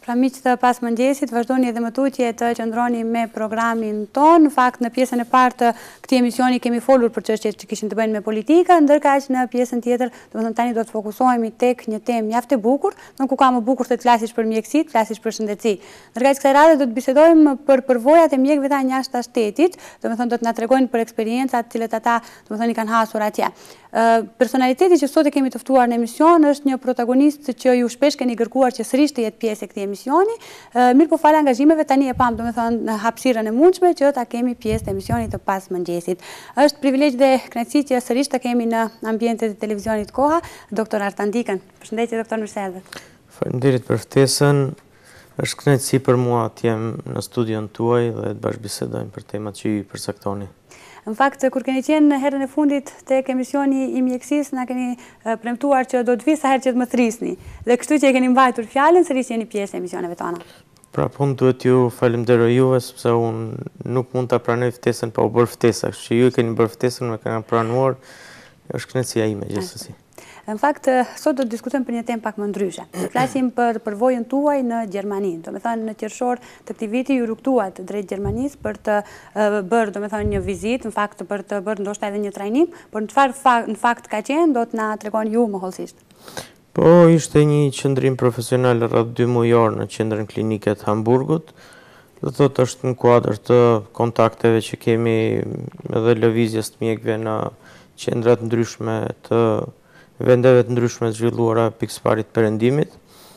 Pra miqtë të pas mëngjesit, vazhdoni edhe më tutje të qëndroni me programin ton. Në fakt, në pjesën e parë të këtij emisioni kemi folur për çështjet që kishin të bëjnë me politikën, ndërkaq në pjesën tjetër, domethënë tani do të fokusohemi tek një temë mjaft e bukur, ku ka më bukur se të flasësh për mjekësi, të flasësh për shëndetësi. Ndërkaq kësaj radhe do të bisedojmë për përvojat e mjekëve të jashtë shtetit, domethënë do të na tregojnë për eksperiencat të cilat ata domethënë i kanë hasur atje. Personaliteti që sot e kemi të ftuar në emision është një protagonist që ju shpesh keni kërkuar që sërish të jetë pjesë e këtij emisioni, mirë po fal angazhimeve tani e pam domethënë në hapësirën e mundshme që ta kemi pjesë të emisionit të pas mëngjesit. Është privilegj dhe kënaqësi që sërish ta kemi në ambientet e televizionit Koha, doktor Artan Dikën. Përshëndetje doktor, mirëserdhët. Faleminderit për ftesën. Është kënaqësi për mua të jem në studion tuaj dhe të bashkëbisedojmë për temat që ju i përcaktoni. Në fakt, kur keni qenë herën e fundit tek emisioni i mjekësisë, na keni premtuar që do të vi sa herë që të më thrisni. Dhe kështu që e keni mbajtur fjalën, sërish jeni pjesë e emisioneve tona. Pra unë duhet ju falenderoj juve, sepse unë nuk mund ta pranoj ftesën pa u bërë ftesa, kështu që ju keni bërë ftesën, më keni pranuar. Është kënaqësia ime gjithsesi. Në fakt, sot do të diskutojmë për një temë pak më ndryshe. Do flasim për përvojën tuaj në Gjermani. Domethënë në qershor të këtij viti ju rrugtuat drejt Gjermanisë për të bërë domethënë një vizitë, në fakt për të bërë ndoshta edhe një trajnim, por në çfarë në fakt ka qenë, do të na tregoni ju më hollësisht. Po, ishte një qëndrim profesional rreth 2 mujor në qendrën klinike të Hamburgut. Do thotë është në kuadër të kontakteve që kemi edhe lëvizjes të mjekëve në qendra të ndryshme të vendeve të ndryshme të zhvilluara pikësparit perëndimit.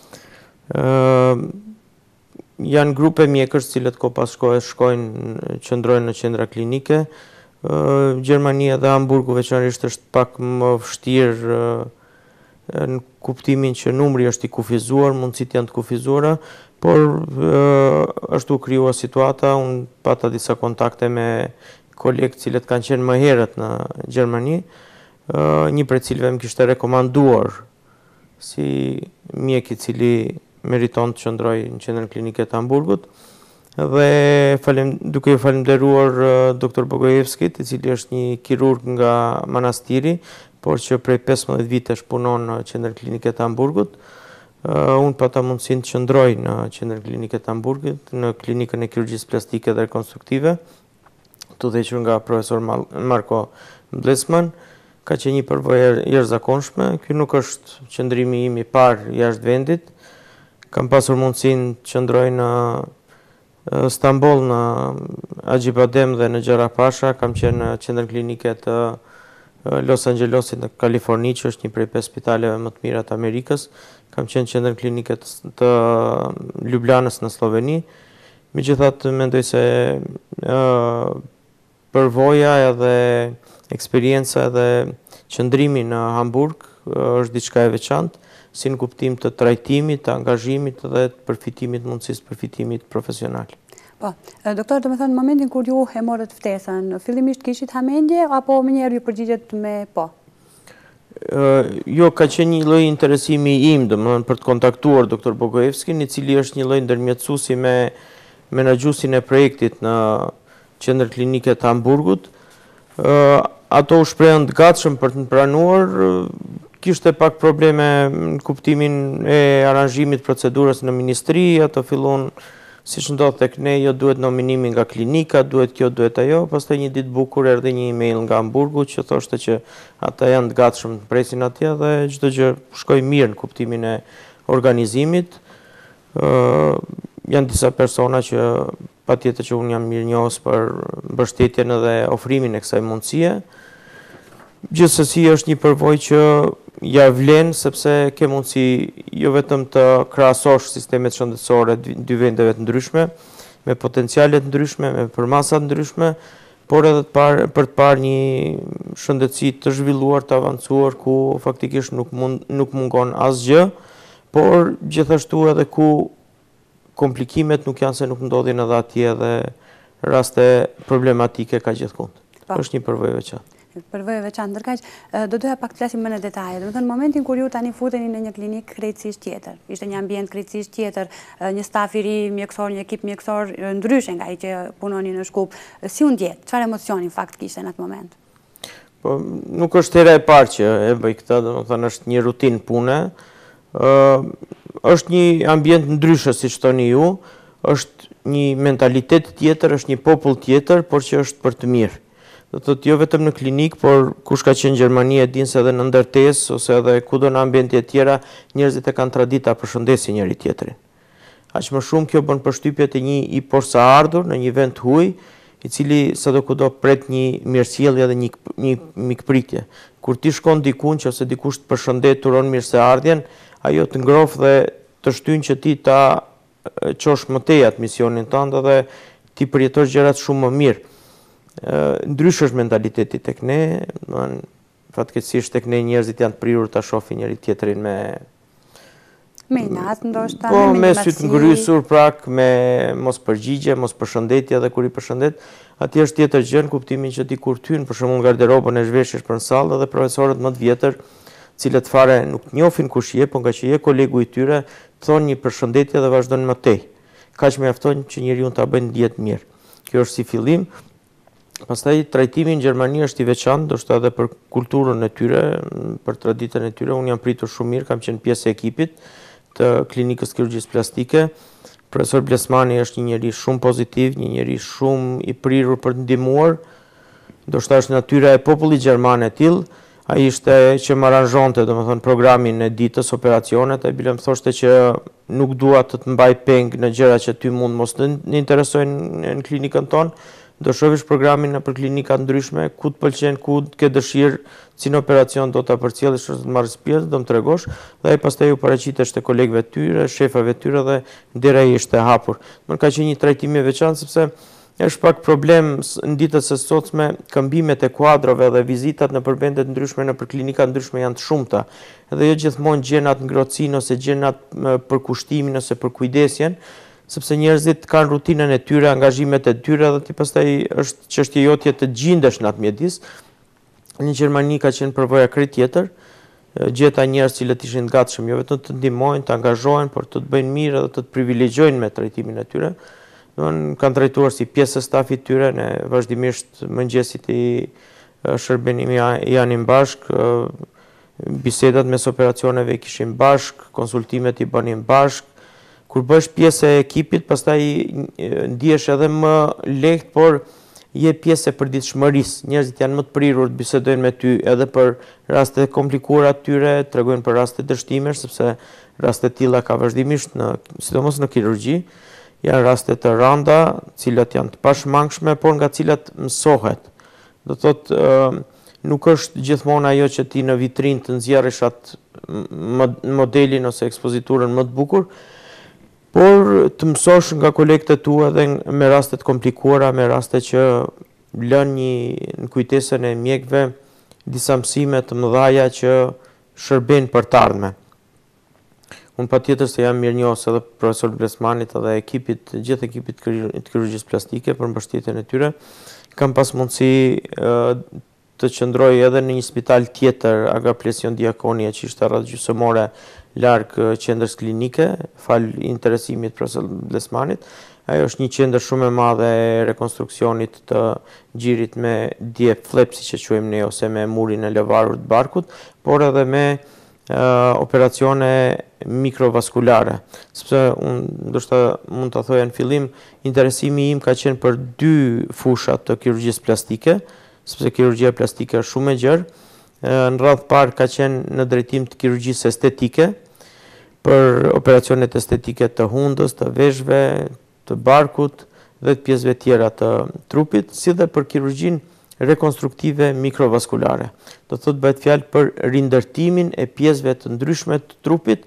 Janë grupe mjekësh të cilët ko pas shkojnë, qëndrojnë në qendra klinike. Gjermania dhe Hamburgu veçanërisht është pak më vështirë në kuptimin që numri është i kufizuar, mundësitë janë të kufizuara, por është u krijuar situata, unë pata disa kontakte me kolegë të cilët kanë qenë më herët në Gjermani. Një prej cilëve më kishte rekomanduar si mjek i cili meriton të qëndroj në qendrën klinike të Hamburgut dhe duke ju falenderuar doktor Bogojevskit, i cili është një kirurg nga Manastiri, por që prej 15 vitesh punon në qendrën klinike të Hamburgut. Unë pata mundësinë të qëndroj në qendrën klinike të Hamburgut, në klinikën e kirurgjisë plastike dhe rekonstruktive, të udhëhequr nga profesor Marko Blesman. Ka qenë një përvojë jashtëzakonshme. Ky nuk është qëndrimi im i parë jashtë vendit. Kam pasur mundësinë të qëndroj në Stamboll, në Acibadem dhe në Gjarapasha. Kam qenë në qendrën klinike të Los Angelesit në Kaliforni, që është një prej 5 spitaleve më të mira të Amerikës. Kam qenë në qendrën klinike të Ljubljanës në Sloveni. Megjithatë, mendoj se përvoja edhe eksperienca dhe qëndrimi në Hamburg është diçka e veçantë, si në kuptim të trajtimit, të angazhimit dhe të përfitimit, mundësisë përfitimit profesional. Po, doktor, domethënë në momentin kur ju e morët ftesën, fillimisht kishit hamendje apo mënyrë ju përgjigjet me po? Jo, ka qenë një lloj interesimi im, domethënë për të kontaktuar doktor Bogojevskin, i cili është një lloj ndërmjetësuesi me menaxhuesin e projektit në qendrën klinike të Hamburgut. Ato u shprehën të gatshëm për të pranuar, kishte pak probleme në kuptimin e aranzhimit procedurës në ministri, ato fillon siç ndodh tek ne, jo duhet nominimi nga klinika, duhet kjo, duhet ajo, pastaj një ditë bukur erdhi një email nga Hamburgu që thoshte që ata janë të gatshëm të presin atje dhe çdo gjë shkoi mirë në kuptimin e organizimit. Janë disa persona që patjetër që unë jam mirënjohës për mbështetjen edhe ofrimin e kësaj mundësie. Gjithsesi është një përvojë që ja vlen sepse ke mundësi jo vetëm të krahasosh sistemet shëndetësore dy vendeve të ndryshme, me potenciale të ndryshme, me përmasa të ndryshme, por edhe për të parë një shëndetësi të zhvilluar, të avancuar, ku faktikisht nuk mungon asgjë, por gjithashtu edhe ku komplikimet nuk janë se nuk ndodhin edhe atje dhe raste problematike ka gjithkund. Është një përvojë e veçantë. Përvojë e veçantë, ndërkaq do doja pak të flasim më në detaje. Domethënë në momentin kur ju tani futeni në një klinikë krejtësisht tjetër, ishte një ambient krejtësisht tjetër, një staf i ri mjekësor, një ekip mjekësor ndryshe nga ai që punoni në Shkup. Si u ndjet? Çfarë emocioni në fakt kishte në atë moment? Po nuk është hera e parë që e bëj këtë, domethënë është një rutinë pune. është një ambient ndryshë, si që thoni ju, është një mentalitet tjetër, është një popull tjetër, por që është për të mirë. Do të thotë jo vetëm në klinik, por kush ka qenë në Gjermani e din se edhe në ndërtesë ose edhe kudo në ambiente tjera, njerëzit e kanë tradita përshëndesin njëri tjetrin. Aq më shumë kjo bën përshtypje të një i posaardhur në një vend huaj, i cili sadokudo pret një mirësjellje dhe një mikpritje. Kur ti shkon diku ose dikush të përshëndet, turon mirëseardhjen, ajo të ngroh dhe të shtyn që ti ta qosh më tej atë misionin tënd dhe ti përjetosh gjërat shumë më mirë. Ndrysh është mentaliteti tek ne, fatkeqësisht tek ne njerëzit janë të prirur ta shohin njëri tjetrin me inat, ndoshta, me sytë ngrysur, prak, me mos përgjigje, mos përshëndetje, dhe kur i përshëndet, atje është tjetër gjë në kuptimin që ti kur hyn për shembull garderobën e zhveshjesh për në sallë, dhe profesorët më të vjetër, cilët fare nuk njohin kush je, por nga që je kolegu i tyre, thonë një përshëndetje dhe vazhdojnë më tej. Kaq mjafton që njeriu ta bëjë ndjet mirë. Kjo është si fillim. Pastaj trajtimi në Gjermani është i veçantë, ndoshta edhe për kulturën e tyre, për traditën e tyre. Unë jam pritur shumë mirë, kam qenë pjesë e ekipit të klinikës kirurgjisë plastike. Profesor Blesmani është një njeri shumë pozitiv, një njeri shumë i prirur për të ndihmuar. Ndoshta është natyra e popullit gjerman e tillë. Ai ishte që më aranzhonte, domethënë, programin e ditës, operacionet, ai bile më thoshte që nuk dua të mbaj peng në gjëra që ty mund mos të interesojnë në klinikën tonë. Do shohësh programin në për klinika ndryshme, ku të pëlqen, ku të ke dëshirë, si në operacion do ta përcjellësh, ose të marrësh pjesë, do më tregosh, dhe ai pastaj u paraqitesh te kolegëve të tyre, shefave të tyre dhe dera ishte hapur. Më ka qenë një trajtim i veçantë sepse është pak problem në ditët së sotme, këmbimet e kuadrove dhe vizitat në përvende të ndryshme në për klinika ndryshme janë të shumta. Edhe jo gjithmonë gjenat ngrohtësinë ose gjenat për kushtimin ose për kujdesjen, sepse njerëzit kanë rutinën e tyre, angazhimet e tyre dhe ti pastaj është çështje jotje të gjendesh në atë mjedis. Në Gjermani ka qenë përvoja krejt tjetër, gjeta njerëz që ishin të gatshëm jo vetëm të ndihmojnë, të angazhohen, por të bëjnë mirë dhe të privilegjojnë me trajtimin e tyre. Kanë trajtuar si pjesë e stafit tyre, ne vazhdimisht mëngjesit i shërbenimi janim bashk, bisedat mes operacioneve i kishim bashk, konsultimet i bënim bashk. Kur bësh pjesë e ekipit, pastaj ndihesh edhe më lehtë, por je pjesë e përditshmërisë. Njerëzit janë më të prirur të bisedojnë me ty edhe për raste komplikuara të tyre, tregojnë për raste dështimesh, sepse raste të tilla ka vazhdimisht sidomos në kirurgji. Janë raste të rënda, cilat janë të pashmangshme, por nga cilat mësohet. Do thotë, nuk është gjithmonë ajo që ti në vitrinë të nxjerrësh atë modelin ose ekspoziturën më të bukur, por të mësosh nga kolegët e tua dhe me raste të komplikuara, me raste që lënë në kujtesën e mjekëve disa mësime të mëdha që shërbejnë për të ardhmen. Unë patjetër se jam mirënjohës edhe profesor Blesmanit edhe ekipit, gjithë ekipit të kirurgjisë plastike për mbështetjen e tyre. Kam pas mundësi të qëndroj edhe në një spital tjetër, Agaplesion Diakonia, që ishte rreth gjysmore larg qendrës klinike, fal interesimit profesor Blesmanit. Ajo është një qendër shumë e madhe e rekonstruksionit të gjirit me djep flepsi që quajmë ne, ose me murin e lëvarur të barkut, por edhe me operacione mikrovaskulare, sepse unë ndoshta mund ta thoja në fillim, interesimi im ka qenë për dy fushat të kirurgjisë plastike, sepse kirurgjia plastike është shumë e gjerë. Në radhë parë ka qenë në drejtim të kirurgjisë estetike, për operacionet estetike të hundës, të veshëve, të barkut dhe të pjesëve tjera të trupit, si dhe për kirurgjinë rekonstruktive mikrovaskulare. Do thotë bëhet fjalë për rindërtimin e pjesëve të ndryshme të trupit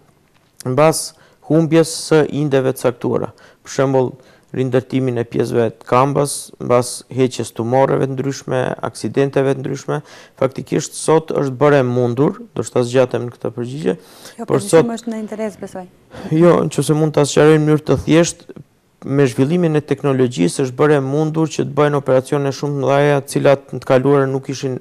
mbas humbjes së indeve të caktuara. Për shembull, rindërtimin e pjesëve të këmbës mbas heqjes tumoreve të ndryshme, aksidenteve të ndryshme. Faktikisht sot është bërë e mundur, do të zgjatem në këtë përgjigje. Jo, por sot është në interes, besoj. Jo, nëse mund ta sqaroj në mënyrë të thjeshtë, me zhvillimin e teknologjisë është bërë e mundur që të bëjnë operacione shumë të mëdha, të cilat në të kaluara nuk ishin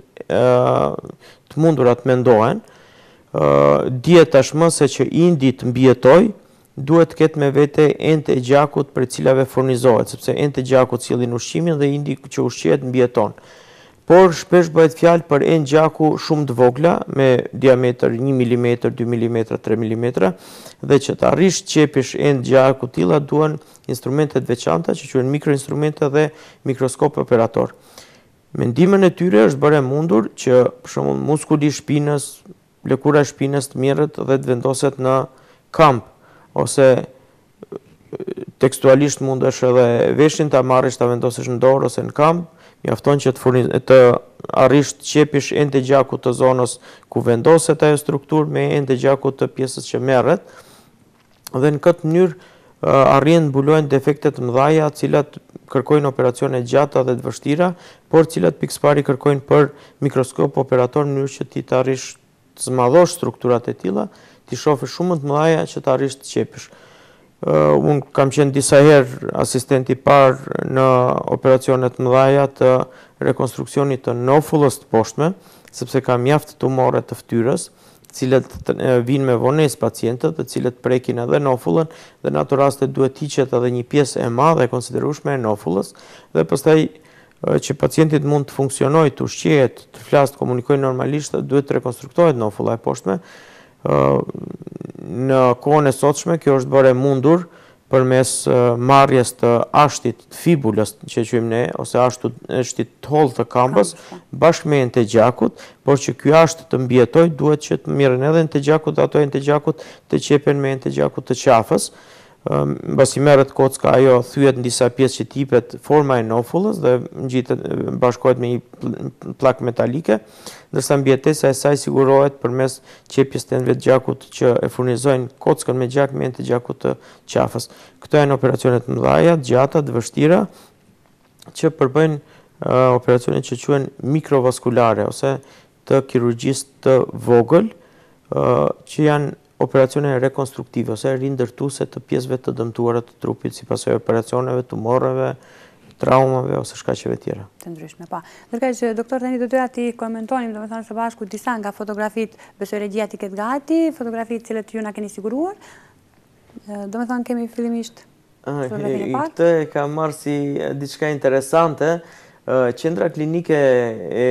të mundura të mendohen. Dihet tashmë se që indi të mbijetoj, duhet të ketë me vete ente e gjakut për cilave furnizohet, sepse ente e gjakut sillin ushqimin dhe indi që ushqehet mbijeton. por shpesh bëhet fjalë për enë gjaku shumë të vogla, me diametër 1 mm, 2 mm, 3 mm, dhe që të arrish qepish enë gjaku tilla duhen instrumentet veçanta që quhen mikroinstrumente dhe mikroskop operator. Mendimën e tyre është bërë mundur që për shembull muskuli i shpinës, lëkura e shpinës të merret dhe të vendoset në kamp, ose tekstualisht mundesh edhe veshin ta marrësh ta vendosësh në dorë ose në kamp, mjafton që të arrish të qepish enë të gjakut të zonës ku vendoset ajo strukturë me enë të gjakut të pjesës që merret, dhe në këtë mënyrë arrin mbulojnë defektet mëdhaja, të cilat kërkojnë operacione gjata dhe të vështira, por cilat pikëpari kërkojnë për mikroskop operator në mënyrë që ti të arrish të zmadhosh strukturat e tilla, ti shohësh shumë të mëdhaja që të arrish të qepish. Unë kam qenë disa herë asistenti parë në operacionet mëdhaja të rekonstruksionit të nofullës të poshtme, sepse ka mjaft tumore të fytyrës, të cilët vinë me vonesë pacientët, të cilët prekin edhe nofullën, dhe në ato raste duhet hiqet edhe një pjesë e madhe e konsiderueshme e nofullës, dhe pastaj që pacientit mund të funksionojë, të ushqehet, të flasë, të komunikojë normalisht, duhet të rekonstruktohet nofulla e poshtme. Në kohën e sotshme kjo është bërë mundur përmes marrjes të ashtit të fibulës që quajmë ne, ose ashtit të hollë të këmbës bashkë me enë të gjakut, por që ky asht të mbijetojë duhet që të merren edhe enë të gjakut, ato enë të gjakut të qepen me enë të gjakut të qafës. Mbasi merret kocka, ajo thyet në disa pjesë që tipet forma e nofullës dhe ngjitet, bashkohet me një pllakë metalike, ndërsa mbijetesa e saj sigurohet përmes qepjes të enëve të gjakut që e furnizojnë kockën me gjak me enë të gjakut të qafës. Këto janë operacionet mëdhaja, të gjata, të vështira, që përbëjnë operacionet që quhen mikrovaskulare ose të kirurgjisë të vogël, që janë operacione rekonstruktive ose rindërtuese të pjesëve të dëmtuara të trupit si pasojë operacioneve, tumoreve, traumave ose shkaqeve tjera. Të ndryshme, pa. Ndërkaq që doktor tani do doja ti komentonim domethënë së bashku disa nga fotografitë, besoj regjia ti ketë gati, fotografitë cilët ju na keni siguruar. Domethënë kemi fillimisht fotografinë e parë. Këtë e kam marrë si diçka interesante. Qendra klinike e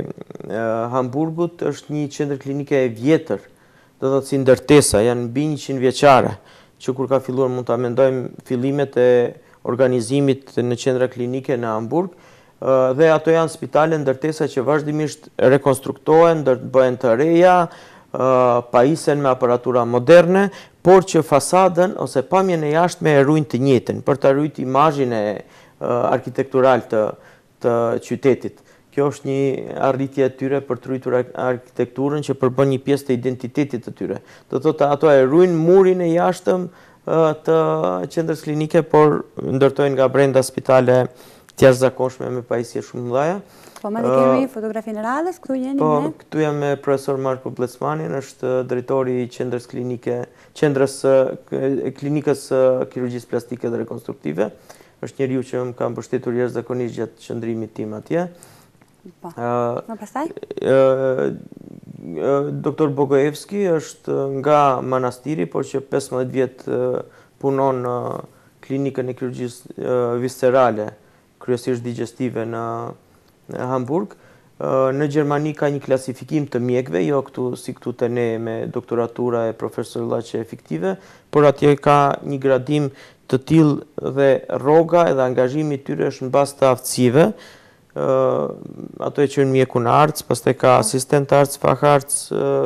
Hamburgut është një qendër klinike e vjetër, do të thotë si ndërtesa, janë mbi 100 vjeçare, që kur ka filluar mund ta mendojmë fillimet e organizimit në qendra klinike në Hamburg, dhe ato janë spitale ndërtesa që vazhdimisht rekonstruktohen, bëhen të reja, pajisen me aparatura moderne, por që fasadën ose pamjen e jashtme e ruajnë të njëjtën për ta ruajtur imazhin e arkitektural të qytetit. Kjo është një arritje e tyre për të ruajtur arkitekturën që përbën një pjesë të identitetit të tyre. Do të thotë ato e ruajnë murin e jashtëm të qendrës klinike, por ndërtojnë nga brenda spitale të jashtëzakonshme me pajisje shumë mëdha. Po më kemi fotografinë e radhës, këtu jeni me? Po, këtu jam me profesor Marko Blecmanin, është drejtori i qendrës klinike, klinikës kirurgjisë plastike dhe rekonstruktive. Është njeriu që më ka mbështetur jashtëzakonisht gjatë qëndrimit tim atje. Më pastaj? Doktor Bogojevski është nga Manastiri, por që 15 vjet punon në klinikën e kirurgjisë viscerale, kryesisht digestive në Hamburg. Në Gjermani ka një klasifikim të mjekëve, jo si këtu te ne me doktoratura e profesorullaçe efektive, por atje ka një gradim të tillë dhe rroga edhe angazhimi i tyre është në bazë të aftësive. Ato e quajnë mjekun arts, pastaj ka asistent arts, fach arts,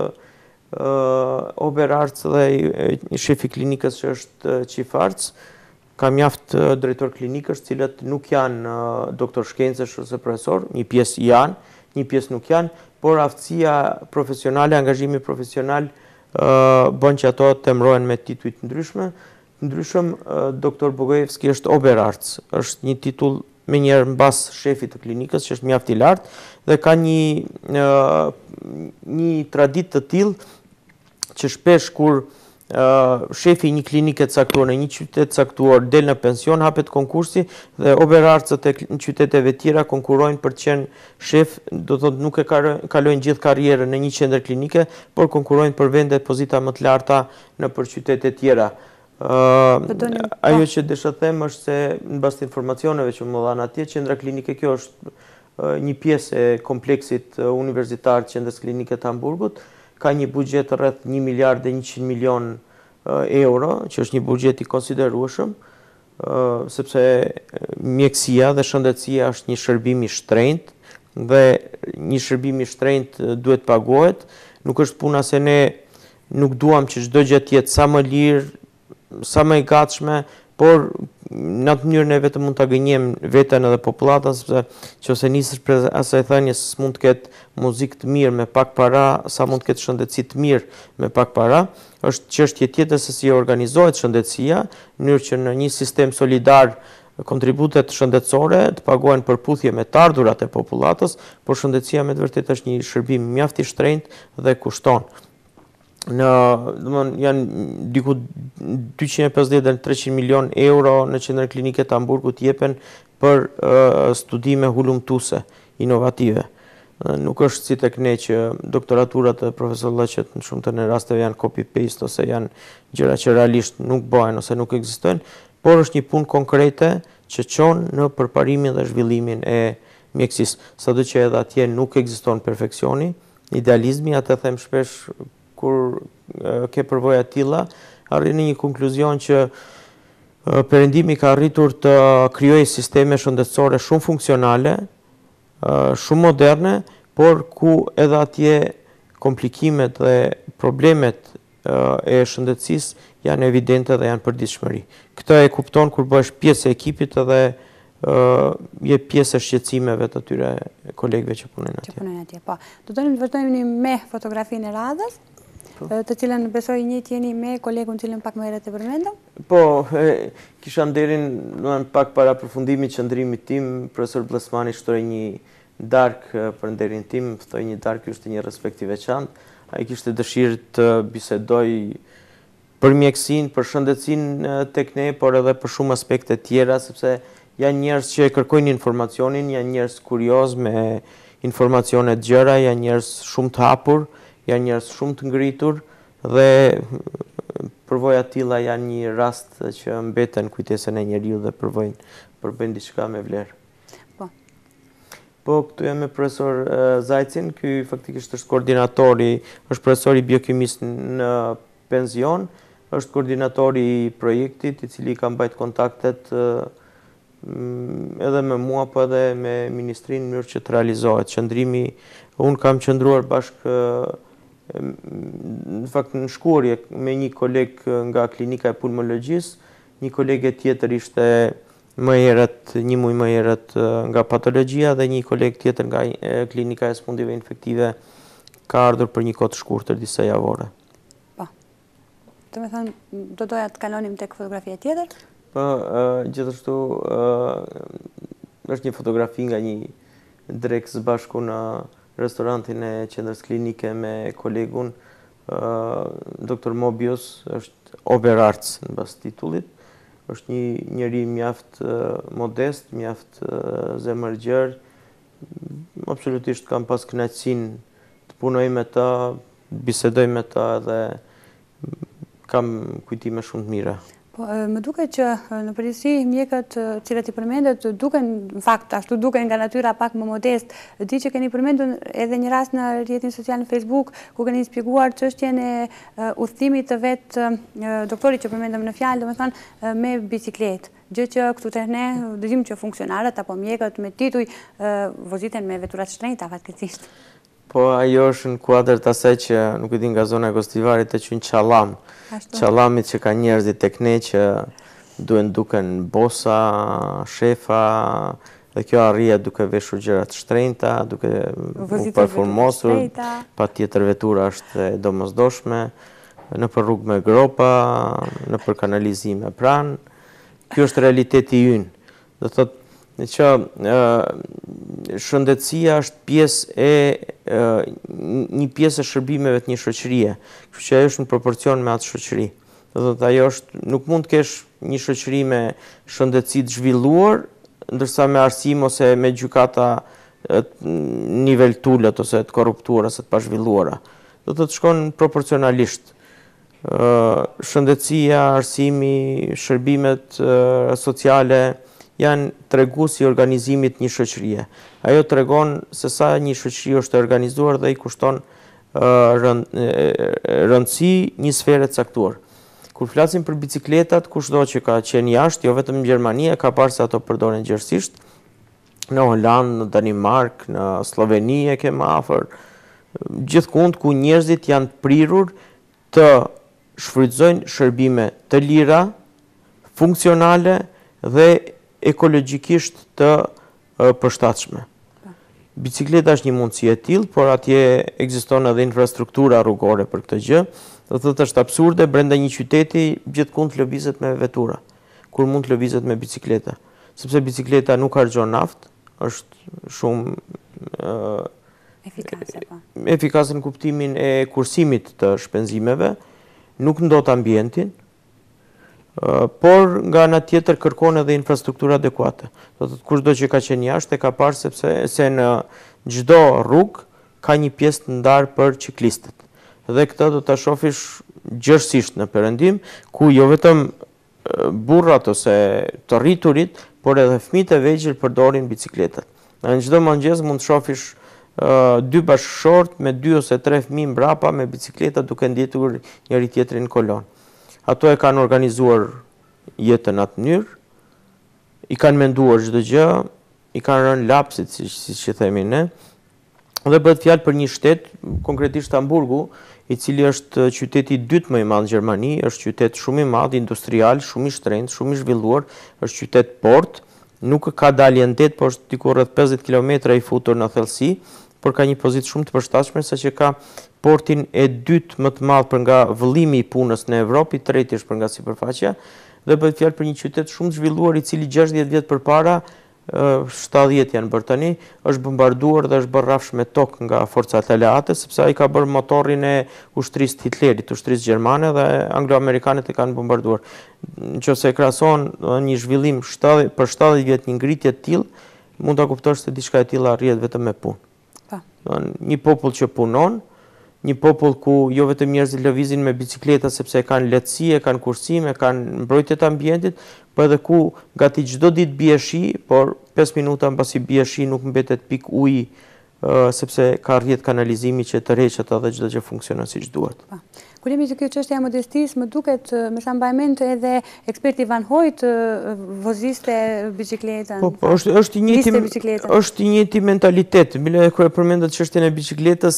ober arts dhe shefi klinikës që është chief arts. Ka mjaft drejtor klinikësh, cilët nuk janë doktor shkencesh ose profesor, një pjesë janë, një pjesë nuk janë, por aftësia profesionale, angazhimi profesional bën që ato të emërohen me tituj të ndryshëm. Doktor Bogojevski është ober arts, është një titull me njerë në bas shefit të klinikës, që është mjaft i lartë, dhe ka një tradit të tillë që shpesh kur shefi një klinike të caktuar në një qytet të caktuar del në pension, hapet konkursi dhe oberarcët e qyteteve tjera konkurrojnë për të qenë shef, do të thotë nuk e kalojnë gjithë karrierën në një qendër klinike, por konkurrojnë për vende pozita më të larta në për qytete tjera. Ajo që desha të them është se në bazë të informacioneve që më dhanë atje, qendra klinike kjo është një pjesë e kompleksit universitar qendrës klinike të Hamburgut, ka një buxhet rreth 1 miliard e 100 milion euro, që është një buxhet i konsiderueshëm, sepse mjekësia dhe shëndetësia është një shërbim i shtrenjtë dhe një shërbim i shtrenjtë duhet paguhet. Nuk është puna se ne nuk duam që çdo gjë të jetë sa më lirë, sa më e gatshme, por në atë mënyrë ne vetëm mund ta gënjejmë veten edhe popullatën, sepse nëse nisesh për asaj thënies mund të ketë muzikë të mirë me pak para, sa mund të ketë shëndetësi të mirë me pak para, është çështje tjetër se si organizohet shëndetësia, në mënyrë që në një sistem solidar kontributet shëndetësore të paguhen përputhje me të ardhurat e popullatës, por shëndetësia me të vërtetë është një shërbim mjaft i shtrenjtë dhe kushton. Janë diku 250 dhe 300 milion euro në qendrën klinike të Hamburgut jepen për studime hulumtuese, inovative. Nuk është si tek ne që doktoraturat e profesorëve në shumë të rasteve janë copy-paste ose janë gjëra që realisht nuk bëhen ose nuk ekzistojnë, por është një punë konkrete që çon në përparimin dhe zhvillimin e mjekësisë. Sado që edhe atje nuk ekziston perfeksioni, idealizmi, atë them shpesh kur ke përvoja të tilla, arrin në një konkluzion që Perëndimi ka arritur të krijojë sisteme shëndetësore shumë funksionale, shumë moderne, por ku edhe atje komplikimet dhe problemet e shëndetësisë janë evidente dhe janë përditshmëri. Këtë e kupton kur bëhesh pjesë e ekipit edhe je pjesë e shqetësimeve të atyre kolegëve që punojnë atje. Po. Do të vazhdojmë me fotografinë e radhës, të cilën besoj njëjtë jeni me kolegun cilën pak më herët e përmendëm? Po, kisha nderin pak para përfundimit qëndrimit tim, profesor Bllesmani shtoi një darkë për nderin tim, ftoi një darkë, ishte një respekt i veçantë. Ai kishte dëshirë të bisedoj për mjekësinë, për shëndetësinë tek ne, por edhe për shumë aspekte tjera, sepse janë njerëz që kërkojnë informacionin, janë njerëz kurioz me informacione të gjëra, janë njerëz shumë të hapur, janë njerëz shumë të ngritur dhe përvoja të tilla janë një rast që mbeten kujtesën e njeriu dhe përvojnë diçka me vlerë. Po, këtu jam me profesor Zajcin, ky faktikisht është koordinatori, është profesor i biokimisë në penzion, është koordinatori i projektit, i cili ka mbajtur kontaktet edhe me mua, po edhe me ministrinë në mënyrë që të realizohet qëndrimi. Unë kam qëndruar bashkë në fakt në shkuarje me një koleg nga klinika e pulmologjisë, një kolege tjetër ishte një muaj më herët nga patologjia dhe një koleg tjetër nga klinika e sëmundjeve infektive ka ardhur për një kohë të shkurtër, disa javore. Po. Do të thënë, do doja të kalonim tek fotografia tjetër? Po, gjithashtu është një fotografi nga një drekës bashku në restorantin e qendrës klinike me kolegun, Dr. Mobius, është Oberarzt në bas titullit. Është një njeri mjaft modest, mjaft zemërgjër. Absolutisht kam pas kënaqësinë të punoj me ta, bisedoj me ta dhe kam kujtime shumë të mira. Po, më duket që në përgjithësi mjekët cilët i përmendet duken, në fakt, ashtu duken nga natyra pak më modest. Di që keni përmendur edhe një rast në rrjetin social në Facebook, ku keni shpjeguar çështjen e udhëtimit të vet doktorit që përmendëm në fjalë, domethënë me bicikletë. Gjë që këtu tek ne dëgjojmë që funksionarët apo mjekët me tituj voziten me vetura të shtrenjta fatkeqësisht. Po, ajo është në kuadër të asaj që nuk e di nga zona e Gostivarit të quajnë çallam. Çallamit që ka njerëzit tek ne që duken bosa, shefa, dhe kjo arrihet duke veshur gjëra të shtrenjta, duke u përformosur, patjetër vetura është e domosdoshme, nëpër rrugë me gropa, nëpër kanalizime pranë. Ky është realiteti ynë. Do thotë që shëndetësia është pjesë një pjesë e shërbimeve të një shoqërie, kështu që ajo është në proporcion me atë shoqëri. Do thotë ajo është, nuk mund të kesh një shoqëri me shëndetësi të zhvilluar, ndërsa me arsim ose me gjykata nivel tullët ose të korruptuara ose të pazhvilluara. Do të shkon proporcionalisht. Shëndetësia, arsimi, shërbimet sociale janë treguesi i organizimit një shoqërie. Ajo tregon se sa një shoqëri është e organizuar dhe i kushton rëndësi një sfere të caktuar. Kur flasim për bicikletat, kushdo që ka qenë jashtë, jo vetëm në Gjermani, ka parë se ato përdoren gjerësisht, në Holandë, në Danimark, në Sloveni e ke më afër, gjithkund ku njerëzit janë prirur të shfrytëzojnë shërbime të lira, funksionale dhe ekologjikisht të përshtatshme. Bicikleta është një mundësi e tillë, por atje ekziston edhe infrastruktura rrugore për këtë gjë. Do thotë është absurde brenda një qyteti gjithkund lëvizet me vetura, kur mund të lëvizet me bicikleta, sepse bicikleta nuk harxhon naftë, është shumë efikase në kuptimin e kursimit të shpenzimeve, nuk ndot ambientin, por nga ana tjetër kërkon edhe infrastruktura adekuate. Do thotë kushdo që ka qenë jashtë e ka parë se në çdo rrugë ka një pjesë të ndarë për ciklistët. Dhe këtë do ta shofish gjërësisht në Perëndim, ku jo vetëm burrat ose të rriturit, por edhe fëmijët e vegjël përdorin bicikletat. Në çdo mëngjes mund të shofish dy bashkëshort me 2 ose 3 fëmijë mbrapa me bicikleta duke ndjetur njëri tjetrin në kolon. Ato e kanë organizuar jetën atë mënyrë, i kanë menduar çdo gjë, i kanë rënë lapsit, siç i themi ne. Dhe bëhet fjalë për një shtet, konkretisht Hamburgu, i cili është qyteti i dytë më i madh në Gjermani, është qytet shumë i madh, industrial, shumë i shtrenjtë, shumë i zhvilluar, është qytet port, nuk ka dalje në det, por është diku rreth 50 kilometra i futur në thellësi, por ka një pozitë shumë të përshtatshme, saqë ka portin e dytë më të madh për nga vëllimi i punës në Evropë, i treti është për nga sipërfaqja, dhe bëhet fjalë për një qytet shumë të zhvilluar i cili 60 vjet përpara 70 janë bërë tani, është bombarduar dhe është bërë rrafsh me tokë nga forcat aleate, sepse ai ka bërë motorin e ushtrisë të Hitlerit, ushtrisë gjermane dhe anglo-amerikanët e kanë bombarduar. Nëse e krahason një zhvillim për 70 vjet një ngritje të tillë, mund ta kuptosh se diçka e tillë arrihet vetëm me punë. Një popull që punon, një popull ku jo vetëm njerëzit lëvizin me bicikleta sepse kanë lehtësi, kanë kursime, kanë mbrojtje të ambientit, por edhe ku gati çdo ditë bie shi, por 5 minuta mbasi bie shi nuk mbetet pikë uji, sepse ka rrjet kanalizimi që tërheqet edhe çdo gjë funksionon siç duhet. Kur jemi te kjo çështja e modestisë, më duket, me sa mbaj mend edhe eksperti Van Hoyt voziste bicikletën. Po, është i njëjti mentalitet. Bile kur e përmendet çështjen e bicikletës,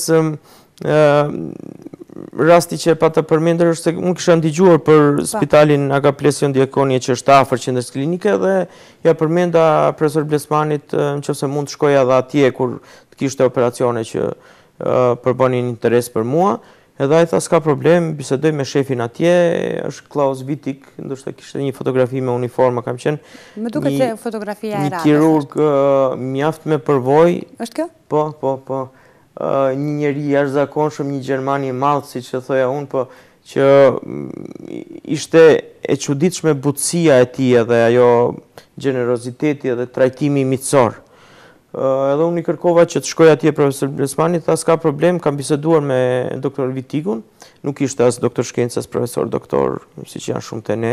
rasti që e pata përmendur është se unë kisha ndigjuar për spitalin Aga Plesion Diakonie që është afër qendrës klinike dhe ja përmenda profesor Blesmanit nëse mund të shkoja edhe atje kur të kishte operacione që përbonin interes për mua. Edhe ai tha s'ka problem, bisedoj me shefin atje, është Klaus Wittig, ndoshta kishte një fotografi me uniformë, kam qenë. Më duket se fotografia e radhës. Një kirurg mjaft me përvojë. Është kjo? Po. Një njeri jashtëzakonshëm, një gjerman i madh, siç e thoja unë, po që ishte e çuditshme butësia e tij edhe ajo gjeneroziteti edhe trajtimi miqësor. Edhe unë i kërkova që të shkoj atje profesor Blesmani, tha s'ka problem, kam biseduar me doktor Wittigun, nuk ishte as doktor shkencë, as profesor doktor, siç janë shumë të ne.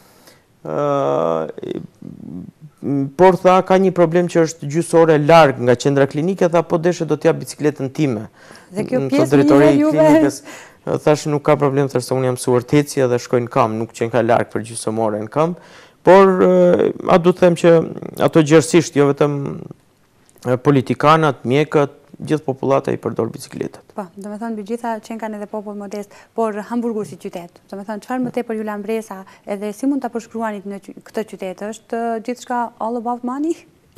Por tha ka një problem që është gjysmë ore larg nga qendra klinike, tha po deshe do t'jap bicikletën time. Dhe kjo pjesë një juve? Thash nuk ka problem, thashë unë jam mësuar teci edhe shkoj në Kam, nuk qenë ka larg për gjysmë ore në Kam, por a du të them që ato gjerësisht, jo vetëm politikanat, mjekët, gjithë popullata i përdor bicikletat. Po, do me thonë, gjitha qenë kanë edhe popull modest, por Hamburgu si qytet, do me thonë, çfarë më tepër ju la mbresa, edhe si mund ta përshkruanit në këtë qytet, është gjithçka all about money?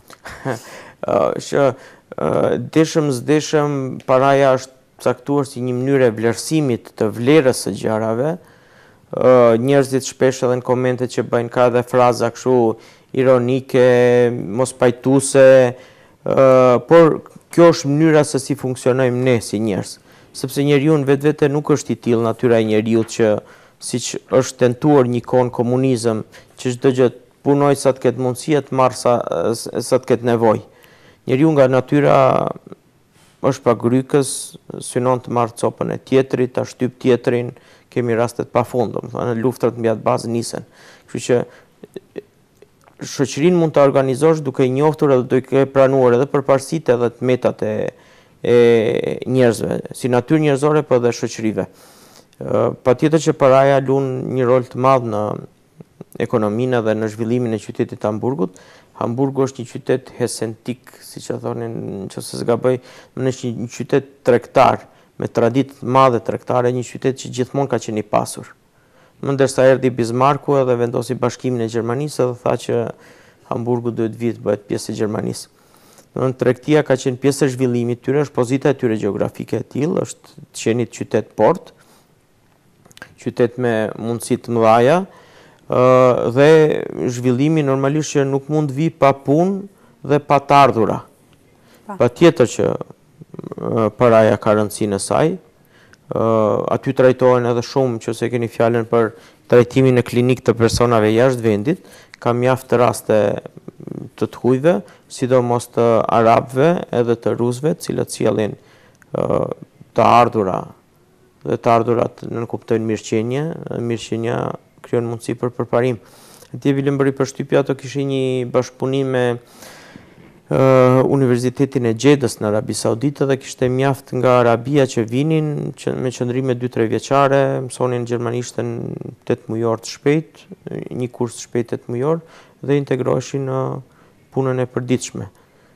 Deshëm s'deshëm, paraja është caktuar si një mënyrë e vlerësimit të vlerës së gjërave. Njerëzit shpesh edhe në komentet që bëjnë ka edhe fraza kështu ironike, mos pajtuese, por kjo është mënyra se si funksionojmë ne si njerëz, sepse njeriu në vetvete nuk është i tillë natyra e njeriut që siç është tentuar një kohë komunizëm, që çdo gjë punoj sa të ketë mundësi të marr sa të ketë nevojë. Njeriu nga natyra është pagrykës, synon të marrë copën e tjetrit, ta shtyp tjetrin, kemi rastet pafund, domethënë luftrat mbi atë bazë nisen. Kështu që shoqërinë mund të organizosh duke njoftur edhe duke pranuar edhe përparësitë edhe të metat e njerëzve, si natyrë njerëzore për dhe shoqërive. Patjetër që paraja luan një rol të madh në ekonominë dhe në zhvillimin e qytetit të Hamburgut. Hamburgu është një qytet hesentik, siç e thonin, nëse s'gaboj, është një qytet tregtar me traditë të madhe tregtare, një qytet që gjithmonë ka qenë i pasur. Ndërsa erdhi Bismarcku edhe vendosi bashkimin e Gjermanisë dhe tha që Hamburgu duhet vit bëhet pjesë e Gjermanisë. Tregtia ka qenë pjesë e zhvillimit tyre, është pozita e tyre gjeografike e tillë, është të qenit qytet port, qytet me mundësi të mëdha, dhe zhvillimi normalisht që nuk mund vi pa punë dhe pa të ardhura. Patjetër që paraja ka rëndësinë e saj. Aty trajtohen edhe shumë, nëse keni fjalën për trajtimin e klinik të personave jashtë vendit, ka mjaft të raste të hujve, sidomos të arabëve edhe të rusëve, të cilët sjellin të ardhura dhe të ardhurat nënkuptojnë mirëqenie, mirëqenia krijon mundësi për përparim. Atje Vilem bëri përshtypje, ato kishin një bashkëpunim me Universitetin e Gjedës në Arabi Saudite dhe kishte mjaft nga Arabia që vinin me qëndrime 2-3 vjeçare, mësonin gjermanishten 8 mujor të shpejt, një kurs të shpejt 8 mujor dhe integroheshin në punën e përditshme.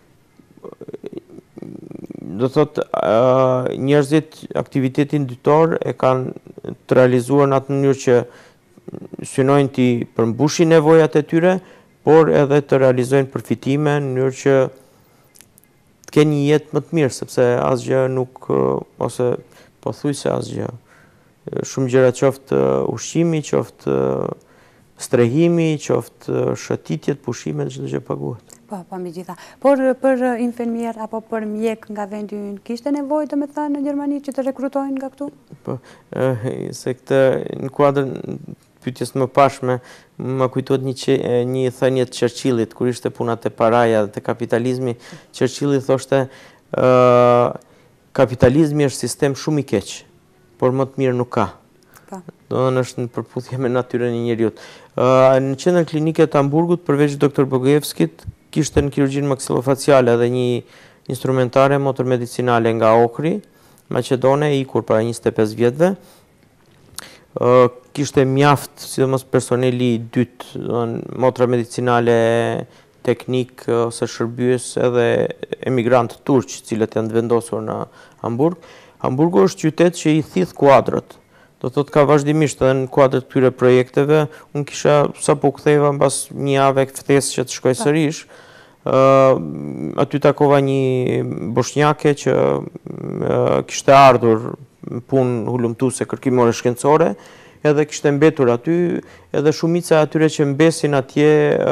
Do thotë njerëzit aktivitetin dytor e kanë të realizuar në atë mënyrë që synojnë të përmbushin nevojat e tyre, por edhe të realizojnë përfitime në mënyrë që të kenë një jetë më të mirë, sepse asgjë nuk, ose pothuajse asgjë. Shumë gjëra, qoftë ushqimi, qoftë strehimi, qoftë shëtitjet, pushimet, çdo gjë paguhet. Po, mbi gjitha. Por për infermier apo për mjek nga vendi ynë, kishte nevojë domethënë në Gjermani që të rekrutojnë nga këtu? Po, se këtë në kuadrën pyetjes më pashme, më kujtohet një thënie të Churchillit, kur ishte puna te paraja dhe te kapitalizmi. Churchilli thoshte, kapitalizmi është sistem shumë i keq, por më të mirë nuk ka. Do është në përputhje me natyrën e njeriut. Në qendrën klinike të Hamburgut, përveç doktor Bogojevskit, kishte në kirurgjinë maksilofaciale edhe një instrumentare motor medicinale nga Ohri, Maqedone, ikur para 25 vjetëve. Kishte mjaft, sidomos personeli i dytë, motra medicinale, teknik ose shërbyes edhe emigrant turq, cilët janë të vendosur në Hamburg. Hamburgu është qytet që i thith kuadrët. Do thotë ka vazhdimisht edhe në kuadrët këtyre projekteve. Unë kisha sapo u ktheva mbas një jave ftesë që të shkoj sërish. Aty takova një bosnjake që kishte ardhur punë hulumtuese kërkimore shkencore, edhe kishte mbetur aty, edhe shumica atyre që mbesin atje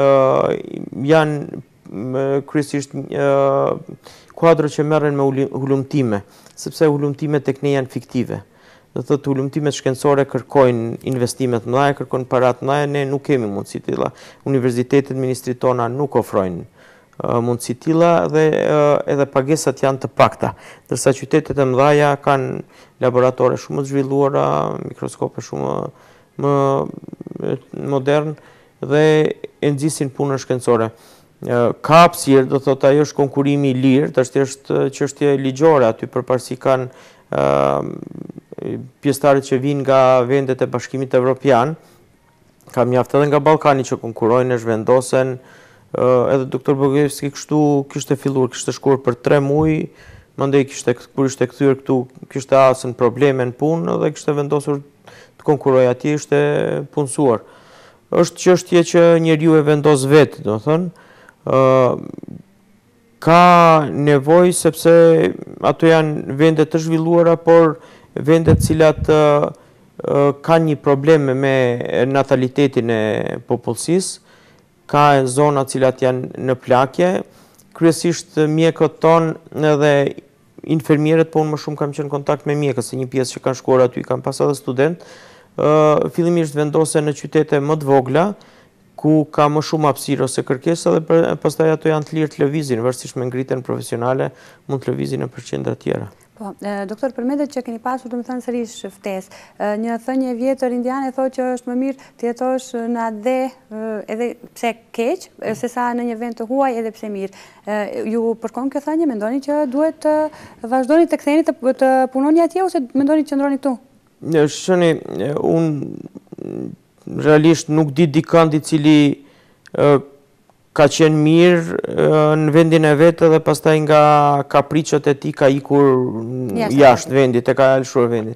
janë kryesisht kuadro që merren me hulumtime, sepse hulumtimet tek ne janë fiktive. Do thotë hulumtimet shkencore kërkojnë investimet mëdha, kërkojnë para të mëdha, ne nuk kemi mundësi të tilla. Universitetet, ministrit tona nuk ofrojnë mundësi të tilla dhe edhe pagesat janë të pakta. Ndërsa qytetet e mëdha kanë laboratore shumë të zhvilluara, mikroskope shumë më modern dhe e nxisin punën shkencore. Ka hapësirë, do thotë ajo është konkurimi i lirë, tash është çështje ligjore aty, përparësi kanë pjesëtarët që vinë nga vendet e Bashkimit Evropian, ka mjaft edhe nga Ballkani që konkurrojnë, e zhvendosen, edhe doktor Bogojevski kështu kishte filluar, kishte shkuar për 3 muaj, mandej kur ishte kthyer këtu, kishte asën probleme në punë dhe kishte vendosur të konkurrojë atje, ishte punësuar. Është çështje që njeriu e vendos vetë, domethënë, ka nevojë sepse ato janë vende të zhvilluara, por vende të cilat kanë një problem me natalitetin e popullsisë, ka zona të cilat janë në plakje, kryesisht mjekët tonë edhe infermierët, po unë më shumë kam qenë në kontakt me mjekët, se një pjesë që kanë shkuar aty, kanë pas edhe student, fillimisht vendosen në qytete më të vogla, ku ka më shumë hapësirë ose kërkesë dhe pastaj ato janë të lirë të lëvizin, varësisht me ngritjen profesionale, mund të lëvizin në qendra të tjera. Po, doktor, përmendet që keni pasur të më thënë sërish ftesë. Një thënie vjetër indiane thotë që është më mirë të jetosh në atë edhe pse keq, se sa në një vend të huaj edhe pse mirë. Ju përkon kjo thënie, mendoni që duhet të vazhdoni të ktheheni të punoni atje ose mendoni të qëndroni këtu? Shëni, unë realisht nuk di dikant i cili ka qenë mirë në vendin e vetë dhe pastaj nga kapriçet e tij ka ikur jashtë vendit, e ka alshuar vendin.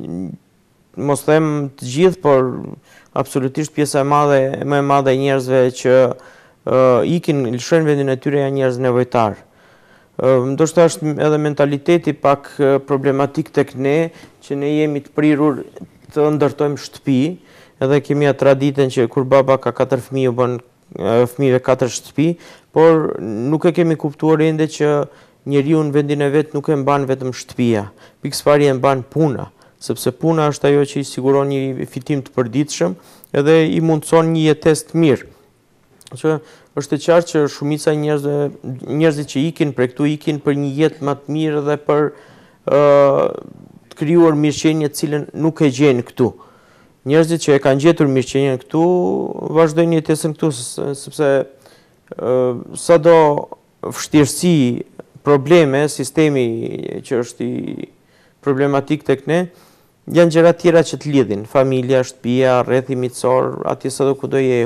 Mos them të gjithë, por absolutisht pjesa më e madhe e njerëzve që ikin, lëshojnë vendin e tyre janë njerëz nevojtar. Ndoshta është edhe mentaliteti pak problematik tek ne, që ne jemi të prirur të ndërtojmë shtëpi, edhe kemi atë traditën që kur baba ka 4 fëmijë u bën fëmijëve 4 shtëpi, por nuk e kemi kuptuar ende që njeriu në vendin e vet nuk e mban vetëm shtëpia. Pikës pari e mban puna, sepse puna është ajo që i siguron një fitim të përditshëm edhe i mundson një jetesë të mirë. Që është e qartë që shumica e njerëzit që ikin prej këtu ikin për një jetë më të mirë dhe për të krijuar mirëqenie të cilën nuk e gjejnë këtu. Njerëzit që e kanë gjetur mirëqenien këtu, vazhdojnë jetesën këtu, sepse sado vështirësi, probleme, sistemi që është i problematik tek ne, janë gjëra tjera që të lidhin, familja, shtëpia, rrethi miqësor, atje sado kudo je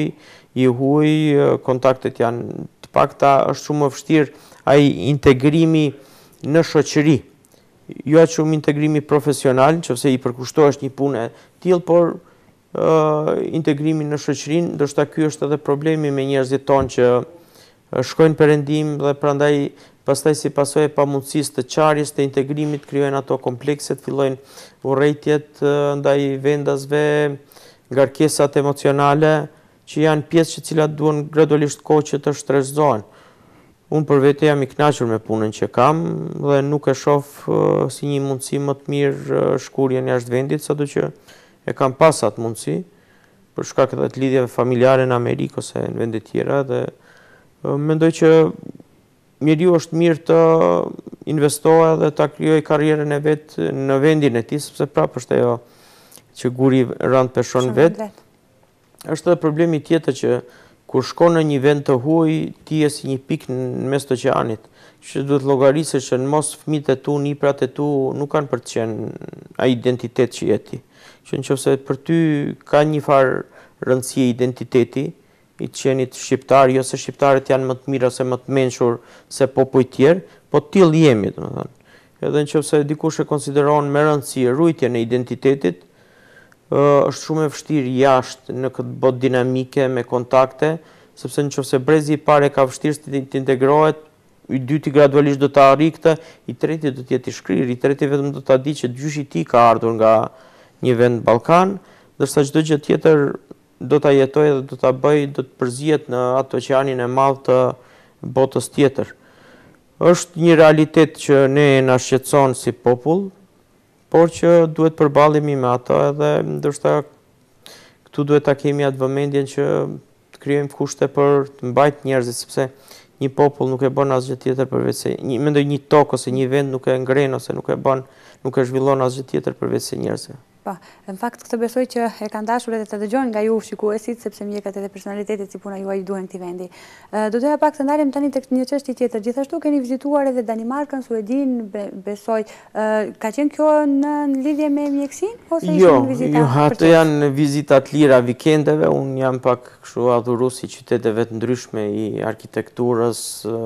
i huaj, kontaktet janë të pakta, është shumë më vështirë ai integrimi në shoqëri. Jo aq shumë integrimi profesional, nëse i përkushtohesh një pune tillë, por integrimi në shoqërinë, ndoshta ky është edhe problemi me njerëzit tonë që shkojnë perëndim dhe prandaj pastaj si pasojë e pamundësisë të qarjes të integrimit krijojnë ato komplekset, fillojnë urrëtiet ndaj vendasve, ngarkesat emocionale që janë pjesë që cilat duan gradualisht kohë që të shtresëzohen. Unë për vete jam i kënaqur me punën që kam dhe nuk e shoh si një mundësi më të mirë shkurjen jashtë vendit, sado që e kam pas atë mundësi për shkak të lidhjeve familjare në Amerikë ose në vende tjera dhe mendoj që njeriu është mirë të investohej dhe ta krijojë karrierën e vet në vendin e tij, sepse prapë është ajo që guri rand peshon vet. Është edhe problemi tjetër që kur shkon në një vend të huaj, ti je si një pikë në mes të oqeanit, që duhet llogarisësh që në mos fëmijët e tu, niprat e tu nuk kanë për të qenë ai identitet që je ti. Që nëse për ty ka një farë rëndësie identiteti, i të qenit shqiptar, jo se shqiptarët janë më të mirë ose më të mençur se popujt tjerë, po tillë jemi, domethënë. Edhe nëse dikush e konsideron me rëndësi ruajtjen e identitetit, është shumë e vështirë jashtë në këtë botë dinamike me kontakte, sepse nëse brezi i parë ka vështirësi të integrohet, i dyti gradualisht do ta arrijë këtë, i treti do të jetë i shkrirë, i treti vetëm do ta di që gjyshi i tij ka ardhur nga një vend Ballkan, ndërsa çdo gjë tjetër do ta jetojë dhe do ta bëjë, do të përzihet në atë oqeanin e madh të botës tjetër. Është një realitet që ne na shqetëson si popull, por që duhet përballemi me ato edhe ndoshta këtu duhet ta kemi atë vëmendjen që të krijojmë kushte për të mbajtur njerëzit, sepse një popull nuk e bën asgjë tjetër përveç se mendoj një tokë ose një vend nuk e ngren ose nuk e zhvillon asgjë tjetër përveç se njerëzve. Po, në fakt këtë besoj që e kanë dashur edhe të dëgjojnë nga ju shikuesit, sepse mjekët edhe personalitetet si puna juaj duhen këtij vendi. Do doja pak të ndalem tani tek një çështje tjetër. Gjithashtu keni vizituar edhe Danimarkën, Suedin, besoj. Ka qenë kjo në lidhje me mjekësinë ose ishte një vizita? Jo, ato janë vizita të lira vikendeve. Unë jam pak kështu adhurues i qyteteve të ndryshme, i arkitekturës,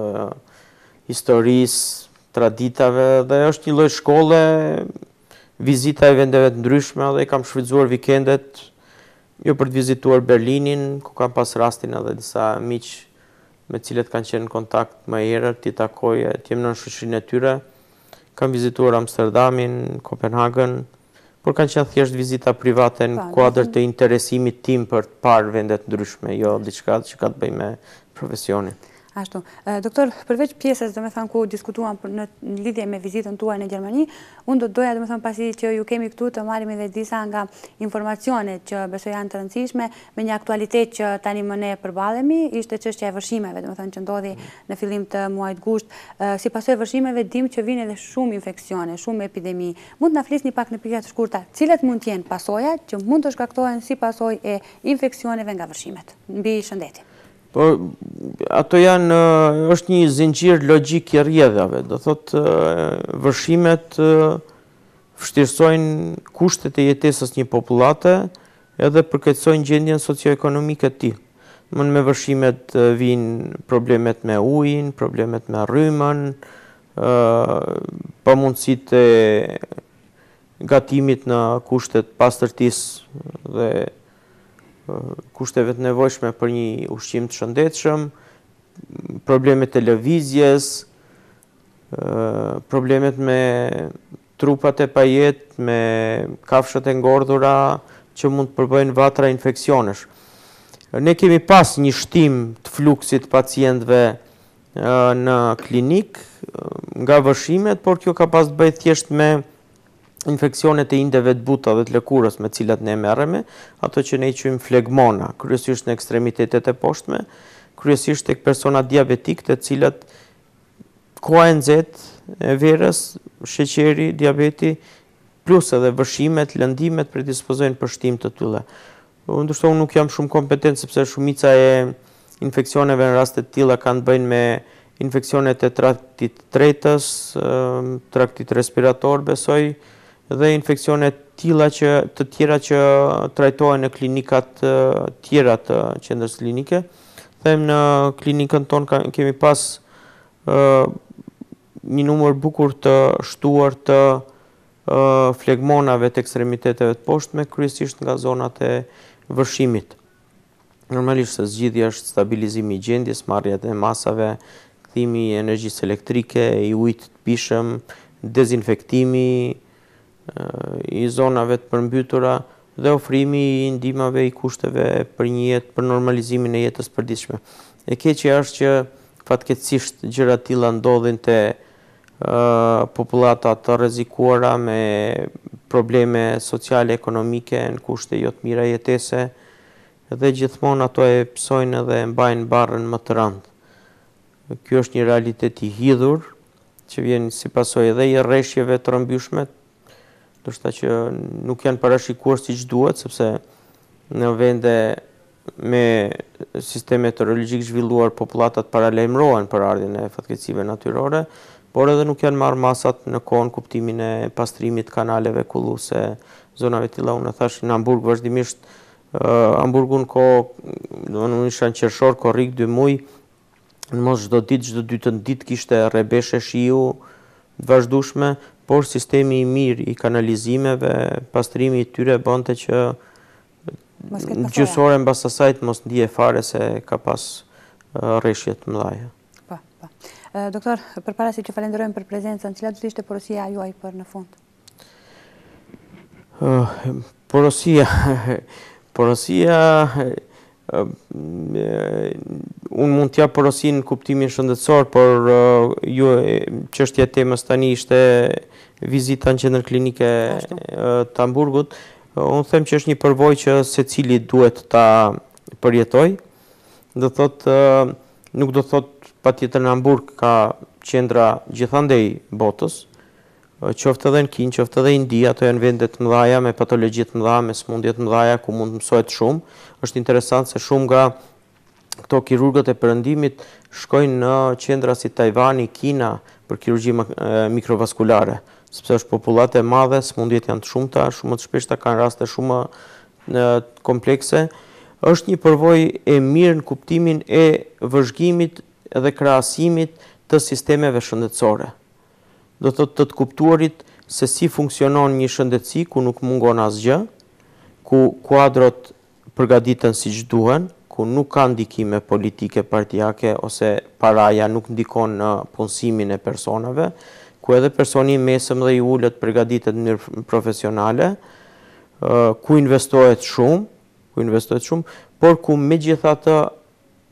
historisë, traditave dhe është një lloj shkolle. Vizita e vendeve të ndryshme dhe i kam shfrytzuar vikendet jo për të vizituar Berlinin, ku kam pas rastin edhe disa miq me cilët kanë qenë në kontakt më herët, t'i takoj, të jem në shoqërinë e tyre. Kam vizituar Amsterdamin, Kopenhagen, por kanë qenë thjesht vizita private në kuadër të interesimit tim për të parë vende të ndryshme, jo diçka që ka të bëjë me profesionin. Ashtu. Doktor, përveç pjesës, do me thënë, ku diskutuam në lidhje me vizitën tuaj në Gjermani, unë do të doja, do me thënë, pasi që ju kemi këtu të marrim edhe disa nga informacionet që besoj janë të rëndësishme, me një aktualitet që tani më ne përballemi, ishte çështja e vërshimeve, do me thënë, që ndodhi në fillim të muajit gusht. Si pasojë e vërshimeve, dim që vinë edhe shumë infeksione, shumë epidemi. Mund të na flisni pak në pyetje të shkurta, cilat mund të jenë pasojat që mund të shkaktohen si pasojë e infeksioneve nga vërshimet mbi shëndetin? Po, ato është një zinxhir logjik i rrjedhave, do thotë vërshimet vështirësojnë kushtet e jetesës një popullate edhe përkeqësojnë gjendjen socio-ekonomike të tij. Me vërshimet vinë problemet me ujin, problemet me rrymën, pamundësitë e gatimit në kushtet pastërtisë dhe kushteve të nevojshme për një ushqim të shëndetshëm, problemet e lëvizjes, problemet me trupat e pajet, me kafshët e ngordhura që mund të përbëjnë vatra infeksionesh. Ne kemi pas një shtim të fluksit pacientëve në klinik nga vërshimet, por kjo ka pas të bëjë thjesht me infeksionet e indeve të buta dhe të lëkurës me cilat ne merremi, ato që ne quajmë flegmona, kryesisht në ekstremitetet e poshtme, kryesisht tek persona diabetik, të cilat koha e nxehtë e verës, sheqeri, diabeti, plus edhe vërshimet, lëndimet predispozojnë për shtim të tilla. Ndoshta unë nuk jam shumë kompetent sepse shumica e infeksioneve në raste të tilla kanë të bëjnë me infeksionet e traktit tretës, traktit respirator, besoj, dhe infeksionet të tjera që trajtohen në klinikat tjera të qendrës klinike. Them në klinikën tonë kemi pas një numër bukur të shtuar të flegmonave të ekstremiteteve të poshtme, kryesisht nga zonat e vërshimit. Normalisht se zgjidhja është stabilizimi i gjendjes, marrja e masave, kthimi i energjisë elektrike, i ujit të pishëm, dezinfektimi i zonave të përmbytura dhe ofrimi i ndihmave i kushteve për një jetë, për normalizimin e jetës përditshme. E keqja është që fatkeqësisht gjëra të tilla ndodhin te popullata të rrezikuara me probleme sociale, ekonomike, në kushte jo të mira jetese, dhe gjithmonë ato e psojnë edhe mbajnë barrën më të rëndë. Ky është një realitet i hidhur, që vjen si pasojë edhe i rreshjeve të rrëmbyeshme, ndoshta që nuk janë parashikuar siç duhet, sepse në vende me sistem meteorologjik zhvilluar popullatat paralajmërohen për ardhjen e fatkeqësive natyrore, por edhe nuk janë marrë masat në kohën kuptimin e pastrimit kanaleve kulluese, zonave të tilla. Unë thash në Hamburg vazhdimisht, Hamburgun në isha në qershor, korrik 2 muaj, në mos çdo dytën ditë kishte rrebeshe shiu të vazhdueshme, por sistemi i mirë i kanalizimeve, pastrimi i tyre bënte që gjysore mbas asaj mos ndije fare se ka pas rreshje të mëdha. Po. Doktor, përpara se që falenderojmë për prezencën, cila do të ishte porosia juaj për në fund? Porosia, unë mund t'jap porosin në kuptimin shëndetësor, por çështja e temës tani ishte vizita në qendrën klinike të Hamburgut. Unë them që është një përvojë që secili duhet ta përjetoj. Nuk do thot patjetër në Hamburg ka qendra gjithandej botës, qoftë edhe në Kinë, qoftë edhe Indi, ato janë vende të mëdha me patologji të mëdha, me sëmundje të mëdha ku mund të mësohet shumë. Është interesant se shumë nga këto kirurgët e perëndimit shkojnë në qendra si Tajvani, Kina për kirurgji mikrovaskulare, sepse është popullatë e madhe, sëmundjet janë të shumta, shumë të shpeshta kanë raste shumë komplekse. Është një përvojë e mirë në kuptimin e vëzhgimit dhe krahasimit të sistemeve shëndetësore. Do të kuptuarit se si funksionon një shëndetësi ku nuk mungon asgjë, ku kuadrot përgatiten siç duhen, ku nuk ka ndikime politike partijake ose paraja nuk ndikon në punësimin e personave, ku edhe personi i mesëm dhe i ulët përgatitet në mënyrë profesionale, ku investohet shumë, por ku megjithatë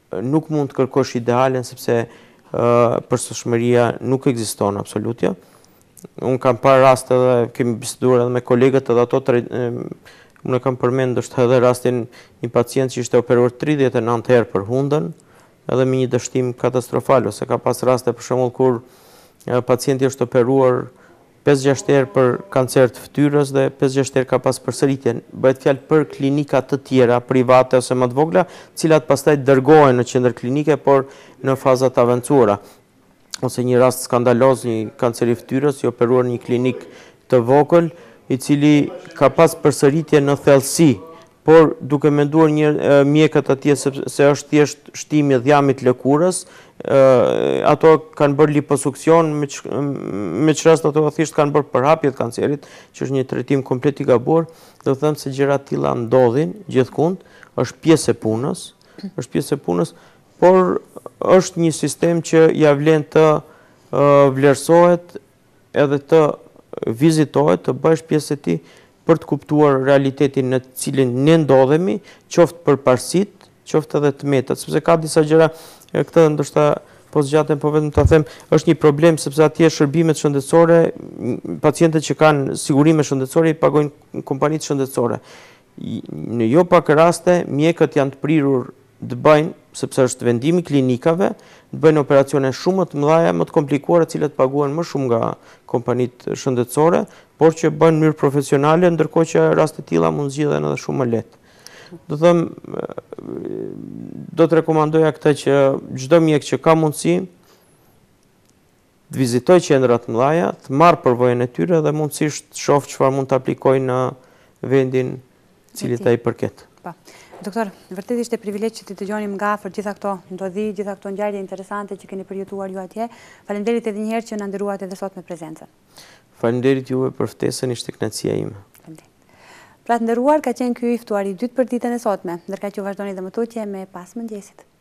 nuk mund të kërkosh idealen sepse përsosmëria nuk ekziston absolutja. Unë kam parë raste dhe kemi biseduar edhe me kolegët edhe ato unë kam përmend është edhe rastin një pacient që ishte operuar 39 herë për hundën, edhe me një dështim katastrofal, ose ka pas raste për shembull kur pacienti është operuar 5-6 herë për kancer të fytyrës dhe 5-6 herë ka pas përsëritje. Bëhet fjalë për klinika të tjera, private ose më të vogla, cilat pastaj dërgohen në qendër klinike, por në fazat të avancuara. Ose një rast skandaloz, një kancer i fytyrës, i operuar një klinik të vogël, i cili ka pas përsëritje në thellësi, por duke menduar mjekët atje se është thjesht shtimi i dhjamit lëkurës, ato kanë bërë liposuksion, me që rast ato thjesht kanë bërë përhapje të kancerit, që është një trajtim komplet i gabuar, do të them se gjëra të tilla ndodhin gjithkund, është pjesë e punës, por është një sistem që ja vlen të vlerësohet edhe të vizitohet, të bësh pjesë e tij për të kuptuar realitetin në cilin ne ndodhemi, qoftë për parësit, qoftë edhe të metat, sepse ka disa gjëra, këtë ndoshta po zgjatem, po vetëm ta them, është një problem sepse atje shërbimet shëndetësore, pacientët që kanë sigurime shëndetësore i pagojnë kompanitë shëndetësore. Në jo pak raste, mjekët janë të prirur të bëjnë, sepse është vendimi klinikave, të bëjnë operacione shumë më të mëdha, më të komplikuara, të cilat paguhen më shumë nga kompanitë shëndetësore, por që bëjnë në mënyrë profesionale, ndërkohë që raste të tilla mund zgjidhen edhe shumë më lehtë. Do them, do të rekomandoja këtë që çdo mjek që ka mundësi të vizitoj qendra të mëdha, të marrë përvojën e tyre dhe mundësisht të shoh çfarë mund të aplikojë në vendin cilit ai përket. Doktor, vërtet ishte privilegj që të dëgjonim nga afër gjitha këto ndodhi, gjitha këto ngjarje interesante që keni përjetuar ju atje. Faleminderit edhe një herë që na nderuat edhe sot me prezencën. Faleminderit juve për ftesën, ishte kënaqësia ime. Pra të nderuar, ka qenë ky i ftuari i dytë për ditën e sotme, ndërkaq që vazhdoni dhe më tutje me Pas Mëngjesit.